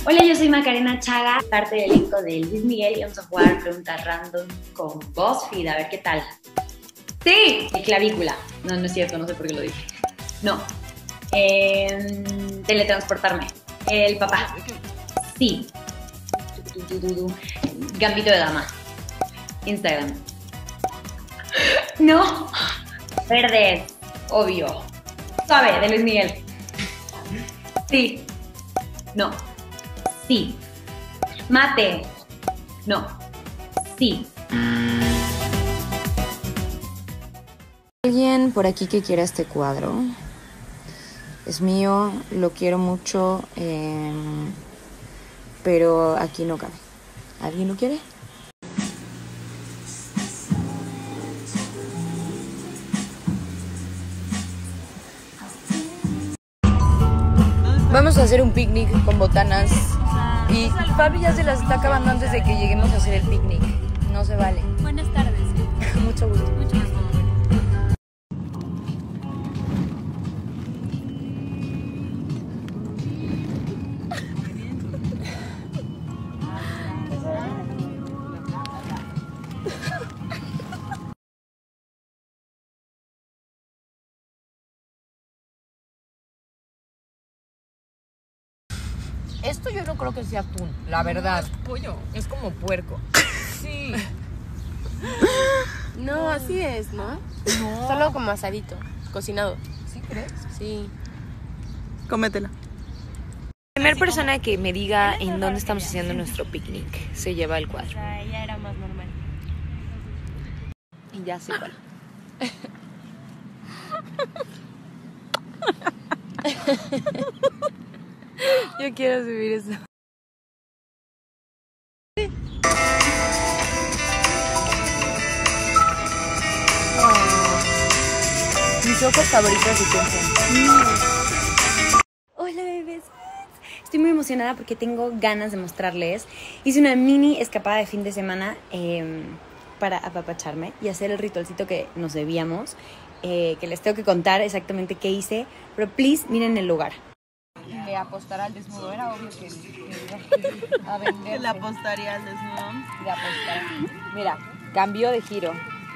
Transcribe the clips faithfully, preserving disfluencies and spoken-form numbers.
Hola, yo soy Macarena Chaga, parte del elenco de Luis Miguel y vamos a jugar preguntas random con BuzzFeed, a ver qué tal. ¡Sí! Clavícula. No, no es cierto, no sé por qué lo dije. No. Eh, teletransportarme. El papá. Sí. Gambito de dama. Instagram. No. Verde. Obvio. Suave, de Luis Miguel. Sí. No. Sí. Mate. No. Sí. ¿Alguien por aquí que quiera este cuadro? Es mío, lo quiero mucho, eh, pero aquí no cabe. ¿Alguien lo quiere? Vamos a hacer un picnic con botanas y Fabi ya se las está acabando antes de que lleguemos a hacer el picnic. No se vale. Buenas tardes. Mucho gusto. Mucho gusto. Esto yo no creo que sea atún, la verdad. No, es pollo. Es como puerco. Sí. No, así es, ¿no? No. Solo como asadito, cocinado. ¿Sí crees? Sí. Cómetela. La primera persona que me diga en dónde estamos haciendo nuestro picnic se lleva el cuadro. O sea, ella era más normal. Y ya sé cuál. Yo quiero subir eso. Oh. Mis ojos favoritos de quién son. Hola, bebés. Estoy muy emocionada porque tengo ganas de mostrarles. Hice una mini escapada de fin de semana eh, para apapacharme y hacer el ritualcito que nos debíamos, eh, que les tengo que contar exactamente qué hice, pero please miren el lugar. De apostar al desnudo, era obvio que, que iba a venderse. Que le apostaría al desnudo. De apostar. Mira, cambió de giro.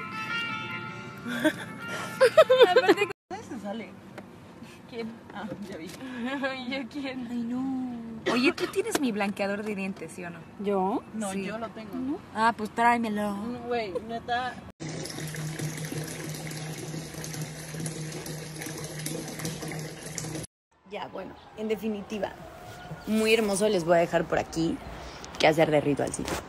¿Dónde se sale? ¿Quién? Ah, ya vi. ¿Yo quién? Ay, no. Oye, tú tienes mi blanqueador de dientes, ¿sí o no? ¿Yo? No, Sí. yo lo tengo. Ah, pues tráemelo. No, güey, neta. Ya, bueno, en definitiva, muy hermoso. Les voy a dejar por aquí qué hacer de ritualcito.